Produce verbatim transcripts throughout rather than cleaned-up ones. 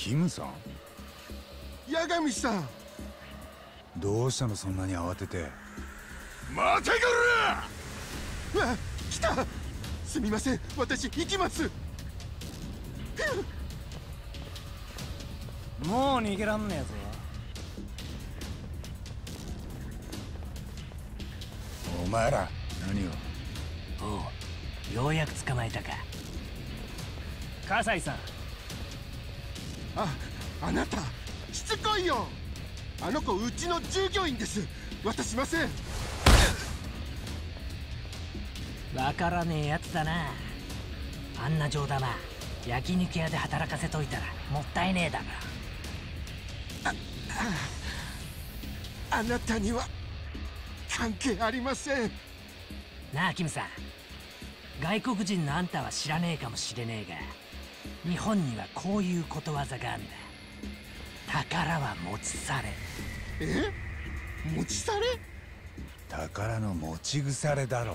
キムさん。 八神さん。 どうしたの、そんなに慌てて。 待てこら。うわ、来た。すみません、私行きます。 もう逃げらんねえぞ。 お前ら何を。 おう、ようやく捕まえたか。葛西さん。 あ、あなたしつこいよ。あの子うちの従業員です。渡しません。 わからねえやつだな。あんな上玉焼肉屋で働かせといたらもったいねえだが。 あ, あ, あなたには関係ありません。 なあキムさん、外国人のあんたは知らねえかもしれねえが、日本にはこういうことわざがあんだ。宝は持ち去れ。 え？持ち去れ？ 宝の持ち腐れだろ。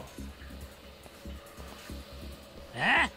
え？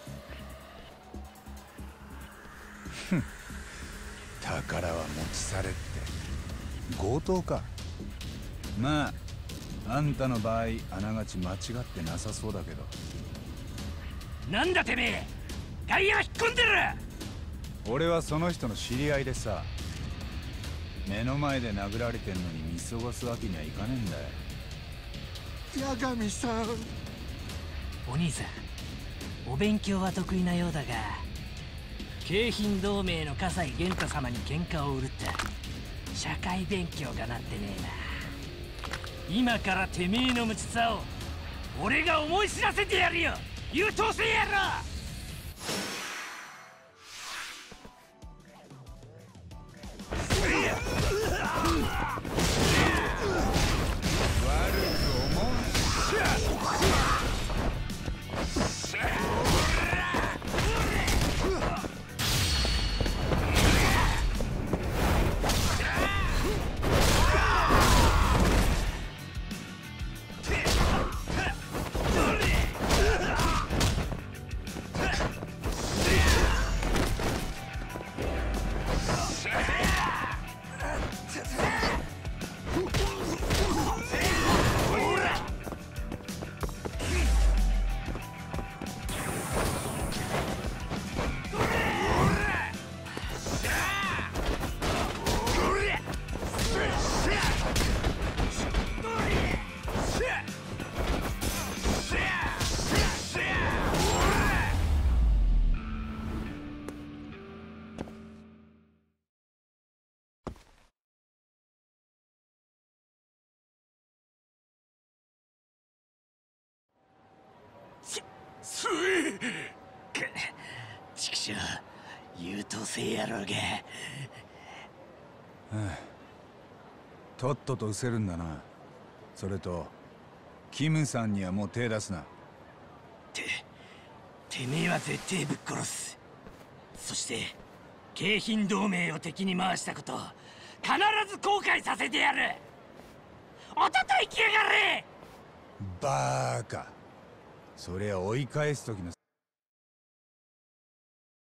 ふん、宝は持ち去れって強盗か。まああんたの場合あながち間違ってなさそうだけど。 なんだてめえ、外野引っ込んでる。 俺はその人の知り合いでさ、目の前で殴られてんのに見過ごすわけにはいかねえんだよ。 八神さん。 お兄さん、お勉強は得意なようだが、京浜同盟の葛西源太様に喧嘩を売るって社会勉強がなってねえな。今からてめえの無知さを俺が思い知らせてやるよ、優等生野郎。 すい。 ちくしょう、優等生野郎が。 とっとと失せるんだな。それとキムさんにはもう手出すな。 ててめえは絶対ぶっ殺す。そして京浜同盟を敵に回したこと必ず後悔させてやる。おととい来やがれ。 バーカ、そりゃ追い返す時の